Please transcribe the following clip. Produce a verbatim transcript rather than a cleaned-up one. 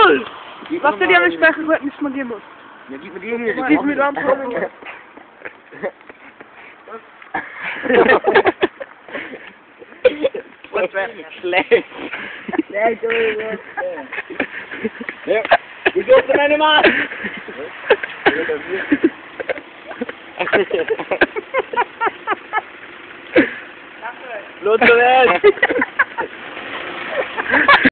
Jawohl! Was der dir am Sprechen heute nicht mal geben muss. Ja, gib mir die hier. Gib mir den Arm. Was wäre schlecht? Schlecht, oder? Ja. Wie geht's denn meine Mann? Los, los!